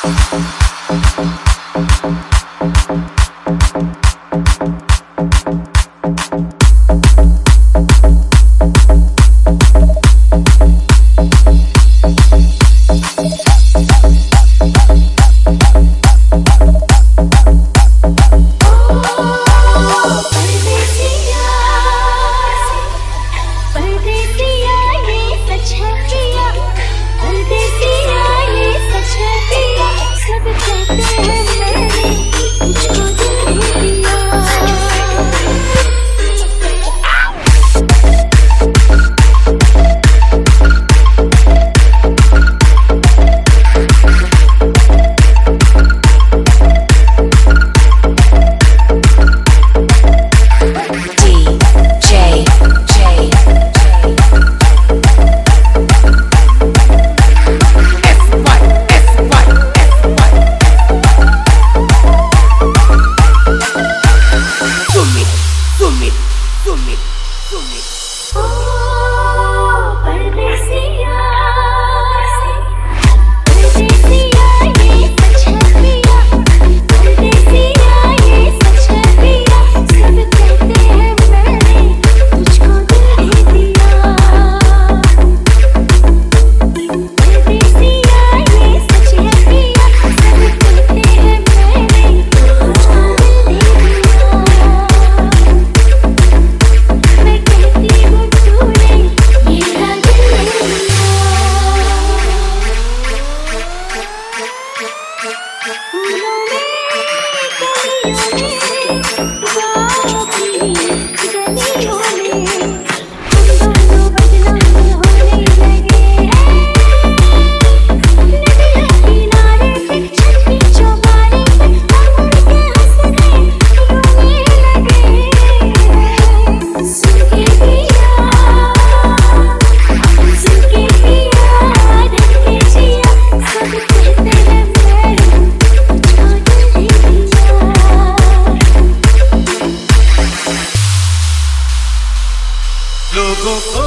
लोगों को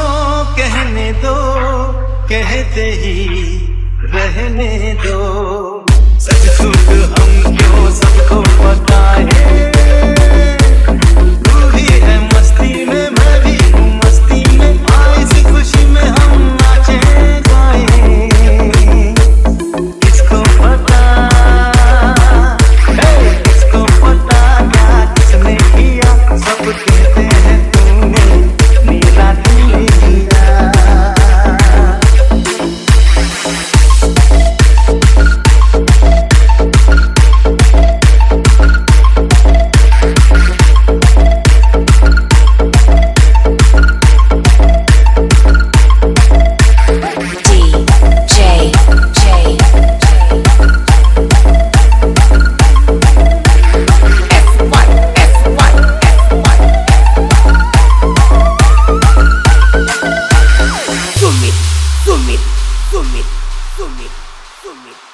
कहने दो, कहते ही रहने दो। सच झूठ हम क्यों सबको पता है। तू भी है मस्ती में, मैं भी हूँ मस्ती में। आए इस खुशी में हम नाचे गाए। किसको पता, किसको पता क्या किसने किया। सब कहते हैं तूने मेरा दिल लिया। Sumit.